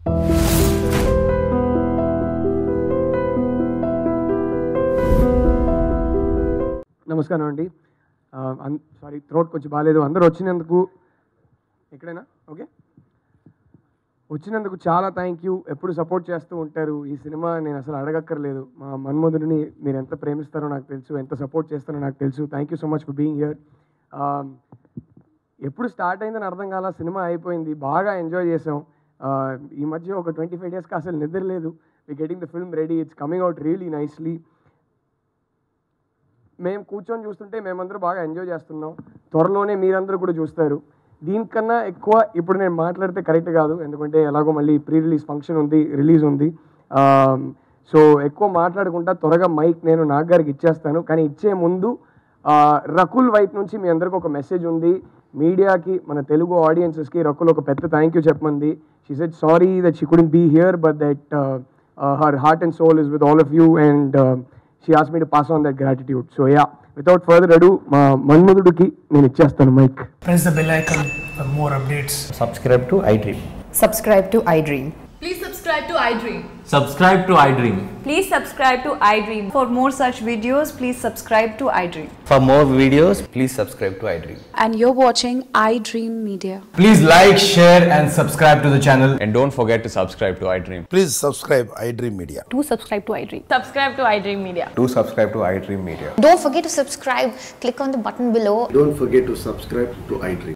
నమస్కారం అండి. Sorry, throat కొంచెం బాగాలేదు. అందరూ వచ్చినందుకు ఎక్కడైనా ఓకే, వచ్చినందుకు చాలా థ్యాంక్ యూ. ఎప్పుడు సపోర్ట్ చేస్తూ ఉంటారు. ఈ సినిమా నేను అసలు అడగక్కర్లేదు. మా మన్మధుడిని మీరు ఎంత ప్రేమిస్తారో నాకు తెలుసు, ఎంత సపోర్ట్ చేస్తారో నాకు తెలుసు. Thank you so much for being here. ఎప్పుడు స్టార్ట్ అయిందని అర్థం కాల, సినిమా అయిపోయింది, బాగా ఎంజాయ్ చేసాం. ఈ మధ్య ఒక 25 డేస్కి అసలు నిద్ర లేదు. We getting the film ready, it's coming out really nicely. మేము కూర్చొని చూస్తుంటే మేమందరూ బాగా ఎంజాయ్ చేస్తున్నాం. త్వరలోనే మీరందరూ కూడా చూస్తారు. దీనికన్నా ఎక్కువ ఇప్పుడు నేను మాట్లాడితే కరెక్ట్ కాదు, ఎందుకంటే ఎలాగో మళ్ళీ ప్రీ రిలీజ్ ఫంక్షన్ ఉంది, రిలీజ్ ఉంది. సో ఎక్కువ మాట్లాడకుండా త్వరగా మైక్ నేను నాగ్ గారికి ఇచ్చేస్తాను. కానీ ఇచ్చే ముందు రకుల్ వైపు నుంచి మీ అందరికీ ఒక మెసేజ్ ఉంది. మీడియాకి, మన తెలుగు ఆడియన్సెస్కి రకుల్ ఒక పెద్ద థ్యాంక్ యూ చెప్పమంది. She said sorry that she couldn't be here, but that her heart and soul is with all of you and she asked me to pass on that gratitude. So yeah, without further ado, ma Manmadhuduki nenu ichchestanu mic. Press the bell icon for more updates. Subscribe to iDream. Subscribe to iDream. Please subscribe to iDream. Subscribe to iDream. Please subscribe to iDream. For more such videos, please subscribe to iDream. For more videos, please subscribe to iDream. And you're watching iDreamMedia. Please like, share and subscribe to the channel. And don't forget to subscribe to iDream. Please subscribe iDreamMedia. Do subscribe to iDream. Subscribe to iDreamMedia. Do subscribe to iDreamMedia. Don't forget to subscribe. Click on the button below. Don't forget to subscribe to iDream.